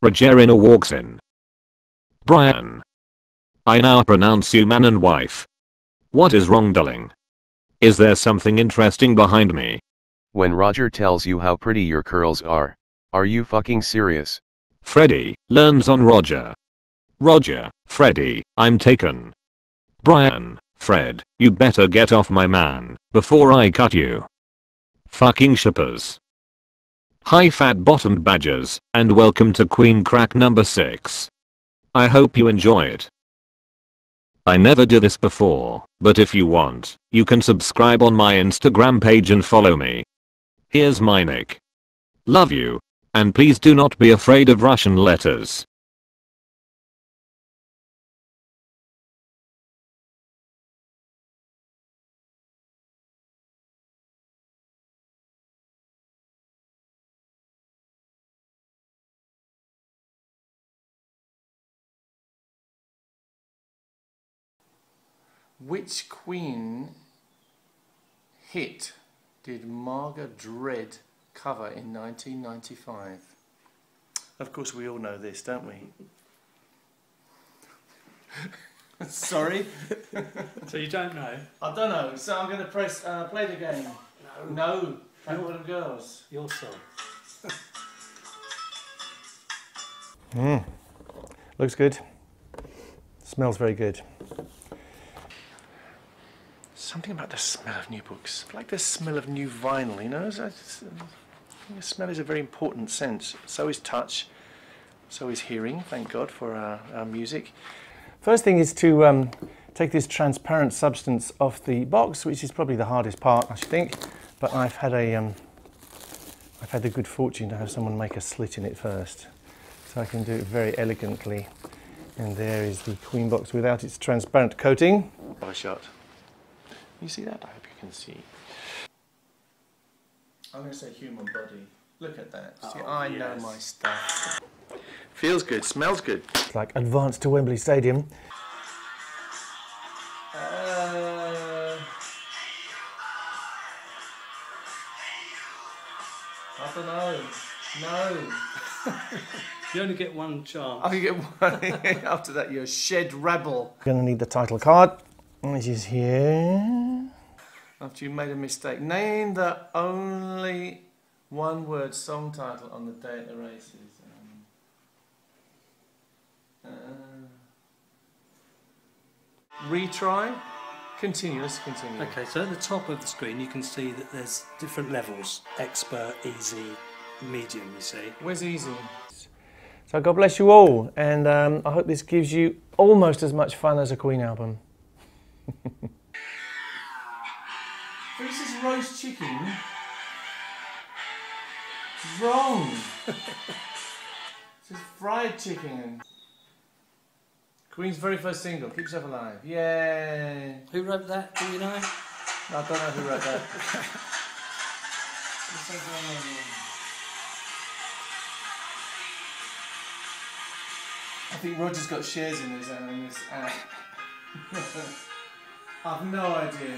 Rogerina walks in. Brian. I now pronounce you man and wife. What is wrong, darling? Is there something interesting behind me? When Roger tells you how pretty your curls are you fucking serious? Freddie learns on Roger. Roger, Freddie, I'm taken. Brian, Fred, you better get off my man before I cut you. Fucking shippers. Hi fat bottomed badgers, and welcome to Queen Crack number 6. I hope you enjoy it. I never did this before, but if you want, you can subscribe on my Instagram page and follow me. Here's my nick. Love you. And please do not be afraid of Russian letters. Which Queen hit did Marga Dread cover in 1995? Of course we all know this, don't we? Sorry? So you don't know? I don't know, so I'm going to press play the game. No. No, girls. Your song. Looks good. Smells very good. Something about the smell of new books. I like the smell of new vinyl, you know? I think the smell is a very important sense. So is touch. So is hearing, thank God for our music. First thing is to take this transparent substance off the box, which is probably the hardest part, I should think. But I've had the good fortune to have someone make a slit in it first. So I can do it very elegantly. And there is the Queen box without its transparent coating. Have a shot. You see that? I hope you can see. I'm going to say human body. Look at that. See, I know my stuff. Feels good, smells good. It's like advance to Wembley Stadium. I don't know. No. You only get one chance. I get one. After that, you're a shed rebel. You're going to need the title card, which is here. After you made a mistake, name the only one-word song title on the day at the races. Retry. Continue. Let's continue. Okay, so at the top of the screen you can see that there's different levels: expert, easy, medium. You see. Where's easy? So God bless you all, and I hope this gives you almost as much fun as a Queen album. This is roast chicken. It's wrong. This is fried chicken. Queen's very first single, Keep Yourself Alive. Yay! Who wrote that? Do you know? I don't know who wrote that. I think Roger's got shares in this app. I've no idea.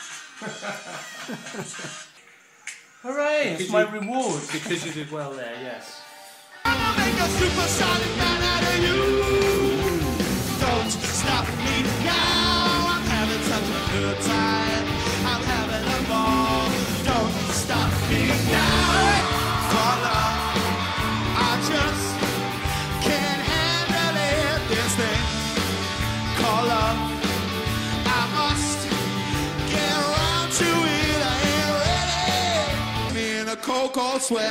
Hooray! It's my reward. Because you did well there, yes. I'ma make a supersonic man out of you. Don't stop me now. I'm having such a good time. I'm having a ball. Don't stop me now. Father, I just can't handle it. This thing called love. I must get around to it. I ain't ready. Me in a cold, cold sweat.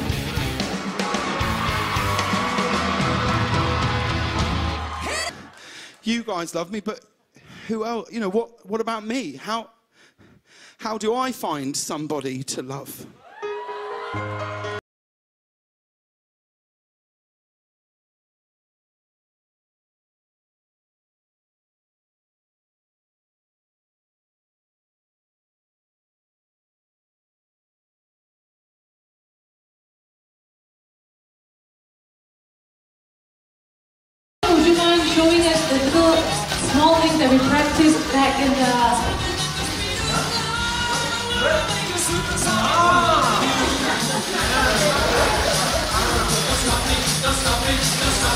You guys love me, but who else? You know, what about me? How do I find somebody to love? Would you mind showing us the little small things that we practiced back in the... Don't stop me.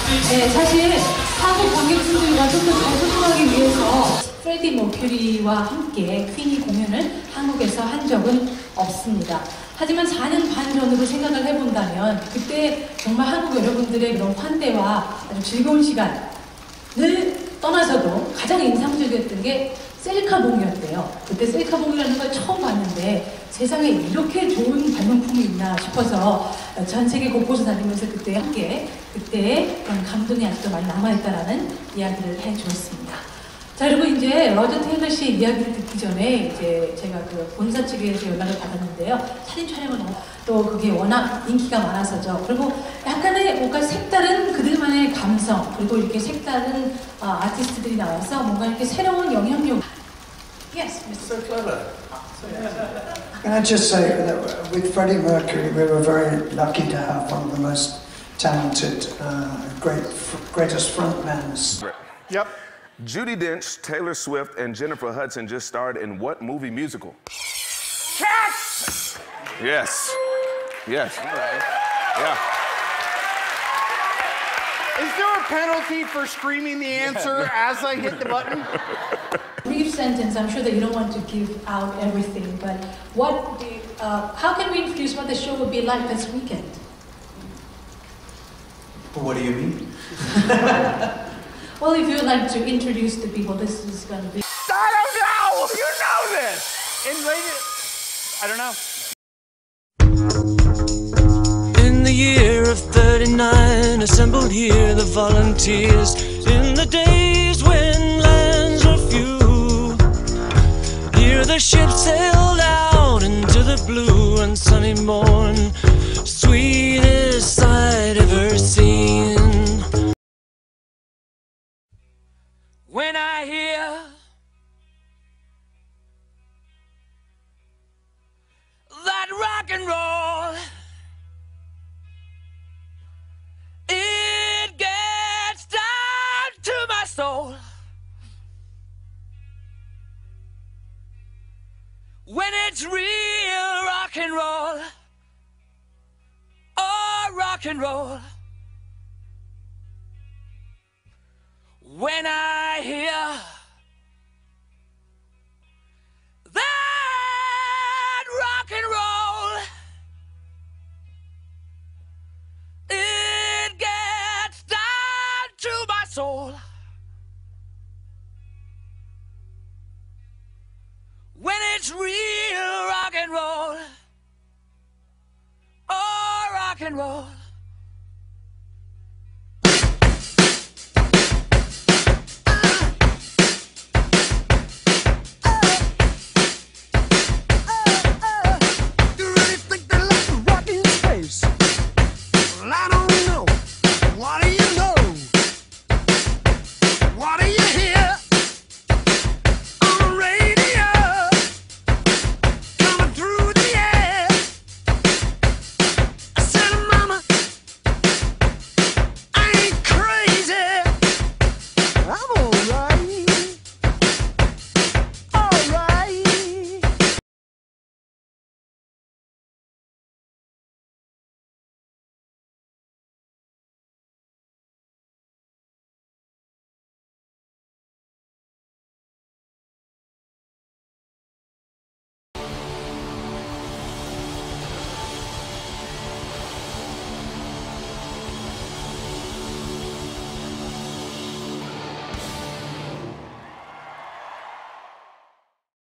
네, 사실 한국 관객분들과 좀 더 잘 소통하기 위해서 프레디 머큐리와 함께 퀸이 공연을 한국에서 한 적은 없습니다. 하지만 4년 반 전으로 생각을 해본다면 그때 정말 한국 여러분들의 그런 환대와 아주 즐거운 시간을 떠나서도 가장 인상적이었던 게 셀카봉이었대요. 그때 셀카봉이라는 걸 처음 봤는데 세상에 이렇게 좋은 발명품이 있나 싶어서 전 세계 곳곳을 다니면서 그때 함께 그때의 그런 감동이 아직도 많이 남아있다라는 이야기를 해주었습니다. 자, 그리고 이제 로저 테일러 씨의 이야기를 듣기 전에 이제 제가 그 본사 측에서 연락을 받았는데요. 사진 촬영을 또 그게 워낙 인기가 많아서죠. 그리고 약간의 뭔가 색다른 그들만의 감성, 그리고 이렇게 색다른 아티스트들이 나와서 뭔가 이렇게 새로운 영향력. Yes, Mr. So clever. Can I just say that with Freddie Mercury, we were very lucky to have one of the most talented, greatest frontmans. Yep. Judi Dench, Taylor Swift, and Jennifer Hudson just starred in what movie musical? Cats! Yes. Yes. Yeah. Is there a penalty for screaming the answer as I hit the button? Brief sentence. I'm sure that you don't want to give out everything, but what do how can we introduce what the show would be like this weekend? What do you mean? Well, if you'd like to introduce the people, this is going to be. I don't know! You know this! I don't know. In the year of 39, assembled here the volunteers. In the days when lands were few, here the ship sailed out into the blue and sunny morn, sweetest sight ever seen. When I hear that rock and roll, it gets down to my soul. When it's real rock and roll, oh rock and roll. When I hear that rock and roll, it gets down to my soul. When it's real rock and roll, oh rock and roll.